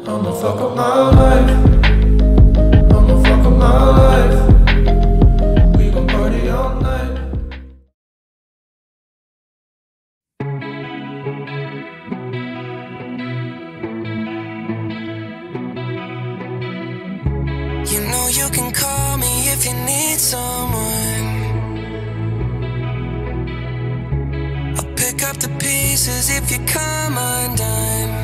I'ma fuck up my life. I'ma fuck up my life. We gon' party all night. You know you can call me if you need someone. I'll pick up the pieces if you come undone.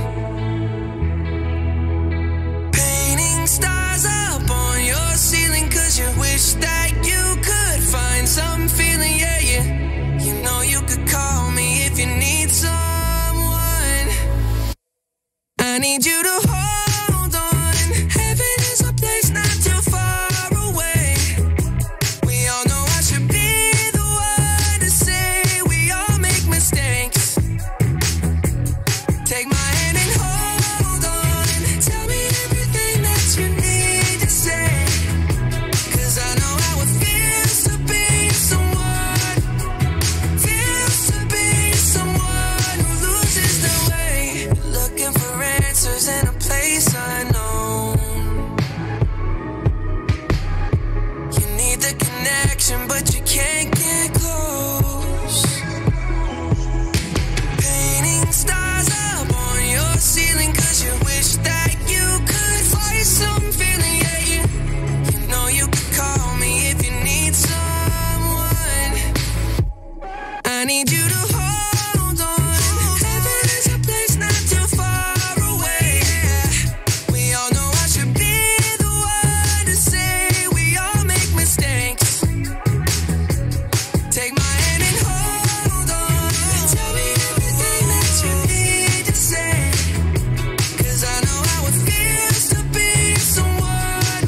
Painting stars up on your ceiling 'cause you wish that you could find some feeling, yeah, yeah. You know you could call me if you need someone. I need you to hold on. Heaven is a place not too far away. We all know I should be the one to say we all make mistakes. Take my hand and hold on. Tell me everything that you need to say, 'cause I know how it feels to be someone, who loses their way. Looking for answers in a place unknown. You need the connection, but you can't get close. Painting stars up on your ceiling 'cause you wish that you could find some feeling, yeah, yeah. You know you could call me if you need someone. I need you to hold on. Heaven is a place not too far away. We all know I should be the one to say we all make mistakes. Take my hand and hold on. Tell me everything that you need to say, 'cause I know how it feels to be someone,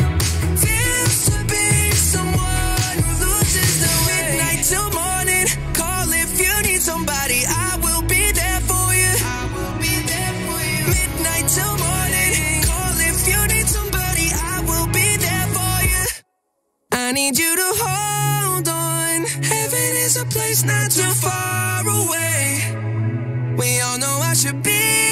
who loses their way. Midnight till morning, call if you need somebody. I will be there for you. Midnight till morning, call if you need somebody. I will be there for you. I need you to hold on. Heaven is a place not too far away. We all know I should be